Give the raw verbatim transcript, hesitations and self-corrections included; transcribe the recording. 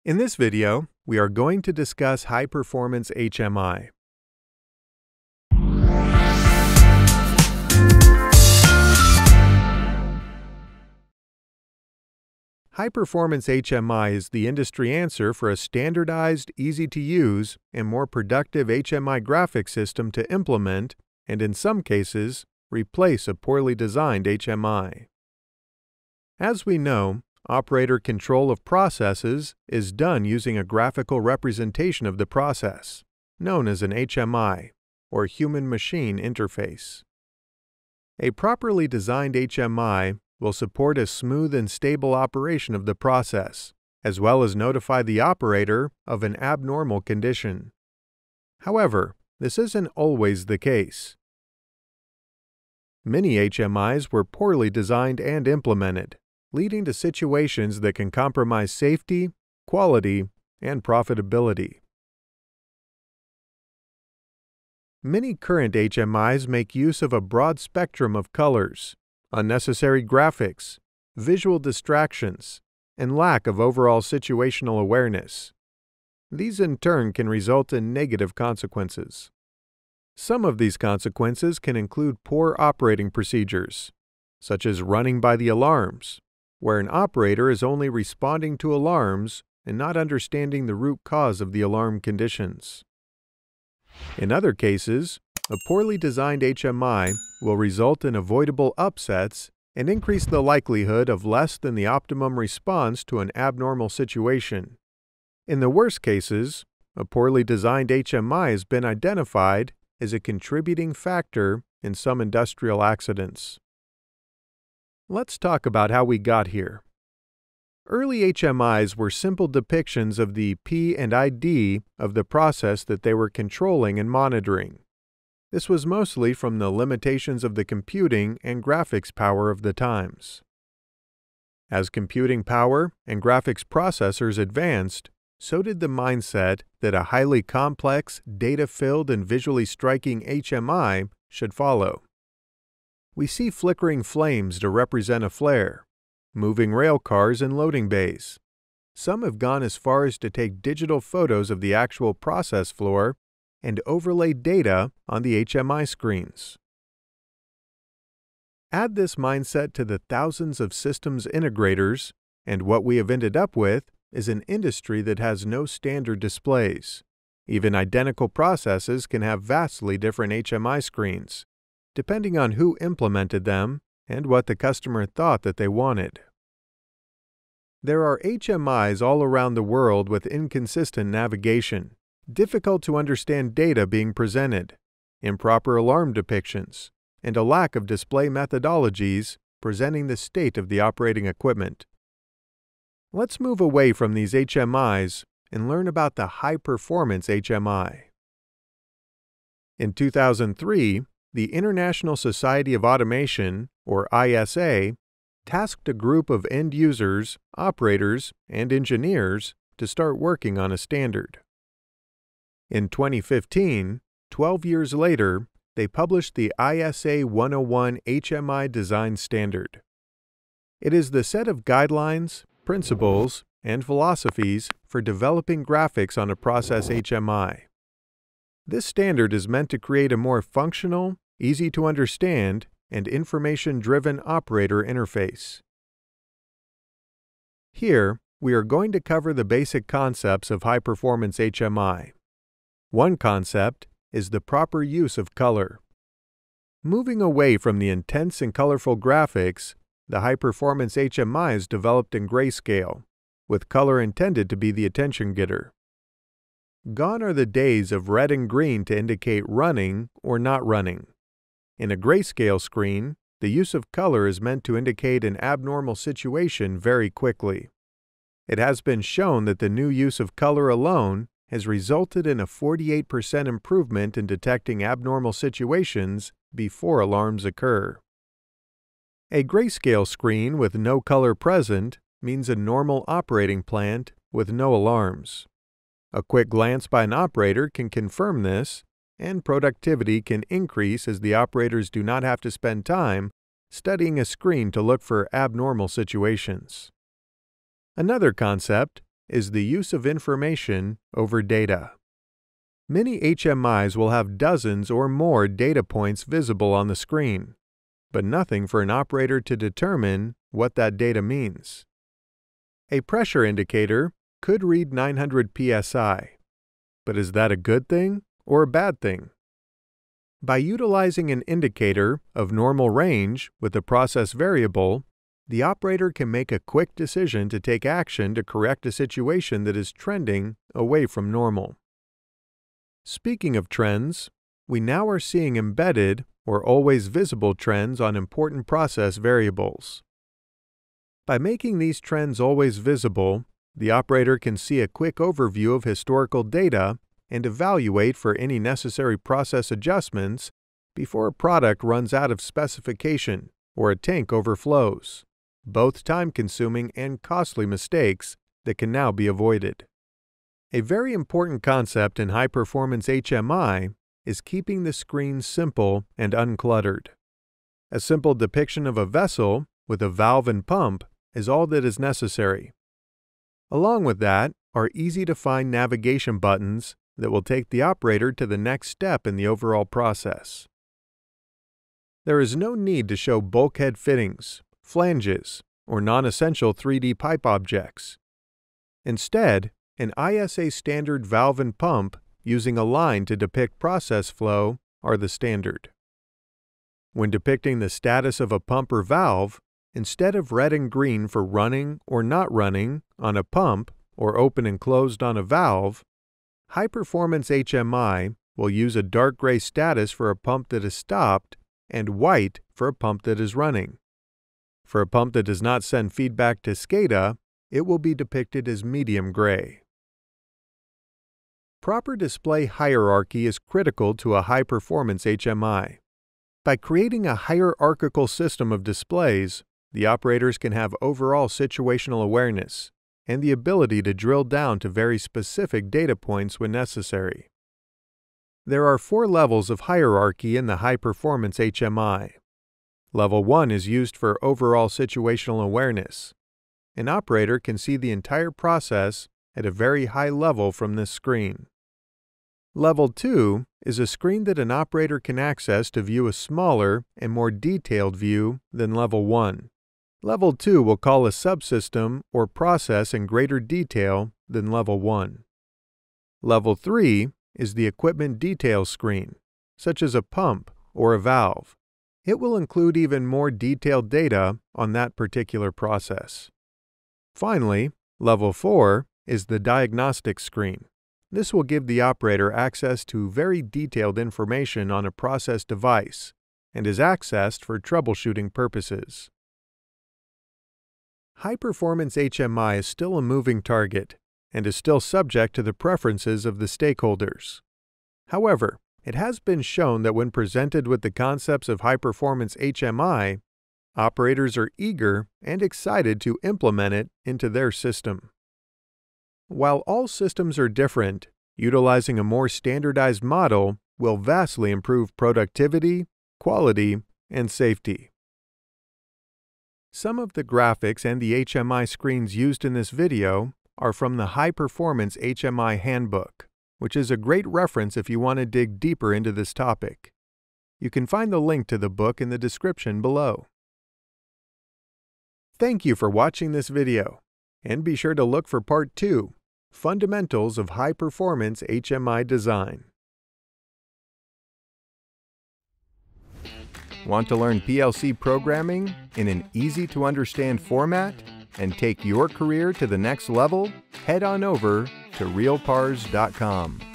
In this video, we are going to discuss high-performance H M I. High-performance H M I is the industry answer for a standardized, easy-to-use, and more productive H M I graphic system to implement and, in some cases, replace a poorly designed H M I. As we know, operator control of processes is done using a graphical representation of the process, known as an H M I, or human-machine interface. A properly designed H M I will support a smooth and stable operation of the process, as well as notify the operator of an abnormal condition. However, this isn't always the case. Many H M Is were poorly designed and implemented, leading to situations that can compromise safety, quality, and profitability. Many current H M Is make use of a broad spectrum of colors, unnecessary graphics, visual distractions, and lack of overall situational awareness. These in turn can result in negative consequences. Some of these consequences can include poor operating procedures, such as running by the alarms, where an operator is only responding to alarms and not understanding the root cause of the alarm conditions. In other cases, a poorly designed H M I will result in avoidable upsets and increase the likelihood of less than the optimum response to an abnormal situation. In the worst cases, a poorly designed H M I has been identified as a contributing factor in some industrial accidents. Let's talk about how we got here. Early H M Is were simple depictions of the P and I D of the process that they were controlling and monitoring. This was mostly from the limitations of the computing and graphics power of the times. As computing power and graphics processors advanced, so did the mindset that a highly complex, data-filled, and visually striking H M I should follow. We see flickering flames to represent a flare, moving rail cars in loading bays. Some have gone as far as to take digital photos of the actual process floor and overlay data on the H M I screens. Add this mindset to the thousands of systems integrators, and what we have ended up with is an industry that has no standard displays. Even identical processes can have vastly different H M I screens, depending on who implemented them and what the customer thought that they wanted. There are H M Is all around the world with inconsistent navigation, difficult to understand data being presented, improper alarm depictions, and a lack of display methodologies presenting the state of the operating equipment. Let's move away from these H M Is and learn about the high-performance H M I. In two thousand three, the International Society of Automation, or I S A, tasked a group of end users, operators, and engineers to start working on a standard. In twenty fifteen, twelve years later, they published the I S A one oh one H M I Design Standard. It is the set of guidelines, principles, and philosophies for developing graphics on a process H M I. This standard is meant to create a more functional, easy to understand, and information-driven operator interface. Here, we are going to cover the basic concepts of high-performance H M I. One concept is the proper use of color. Moving away from the intense and colorful graphics, the high-performance H M I is developed in grayscale, with color intended to be the attention getter. Gone are the days of red and green to indicate running or not running. In a grayscale screen, the use of color is meant to indicate an abnormal situation very quickly. It has been shown that the new use of color alone has resulted in a forty-eight percent improvement in detecting abnormal situations before alarms occur. A grayscale screen with no color present means a normal operating plant with no alarms. A quick glance by an operator can confirm this, and productivity can increase as the operators do not have to spend time studying a screen to look for abnormal situations. Another concept is the use of information over data. Many H M Is will have dozens or more data points visible on the screen, but nothing for an operator to determine what that data means. A pressure indicator could read nine hundred P S I, but is that a good thing or a bad thing? By utilizing an indicator of normal range with a process variable, the operator can make a quick decision to take action to correct a situation that is trending away from normal. Speaking of trends, we now are seeing embedded or always visible trends on important process variables. By making these trends always visible, the operator can see a quick overview of historical data and evaluate for any necessary process adjustments before a product runs out of specification or a tank overflows, both time-consuming and costly mistakes that can now be avoided. A very important concept in high-performance H M I is keeping the screen simple and uncluttered. A simple depiction of a vessel with a valve and pump is all that is necessary. Along with that are easy-to-find navigation buttons that will take the operator to the next step in the overall process. There is no need to show bulkhead fittings, flanges, or non-essential three D pipe objects. Instead, an I S A standard valve and pump using a line to depict process flow are the standard. When depicting the status of a pump or valve, instead of red and green for running or not running on a pump or open and closed on a valve, high-performance H M I will use a dark gray status for a pump that is stopped and white for a pump that is running. For a pump that does not send feedback to SCADA, it will be depicted as medium gray. Proper display hierarchy is critical to a high-performance H M I. By creating a hierarchical system of displays, the operators can have overall situational awareness and the ability to drill down to very specific data points when necessary. There are four levels of hierarchy in the high-performance H M I. Level one is used for overall situational awareness. An operator can see the entire process at a very high level from this screen. Level two is a screen that an operator can access to view a smaller and more detailed view than Level one. Level two will call a subsystem or process in greater detail than Level one. Level three is the equipment detail screen, such as a pump or a valve. It will include even more detailed data on that particular process. Finally, Level four is the diagnostic screen. This will give the operator access to very detailed information on a process device and is accessed for troubleshooting purposes. High-performance H M I is still a moving target and is still subject to the preferences of the stakeholders. However, it has been shown that when presented with the concepts of high-performance H M I, operators are eager and excited to implement it into their system. While all systems are different, utilizing a more standardized model will vastly improve productivity, quality, and safety. Some of the graphics and the H M I screens used in this video are from the High-Performance H M I Handbook, which is a great reference if you want to dig deeper into this topic. You can find the link to the book in the description below. Thank you for watching this video, and be sure to look for Part two, Fundamentals of High-Performance H M I Design. Want to learn P L C programming in an easy-to-understand format and take your career to the next level? Head on over to real pars dot com.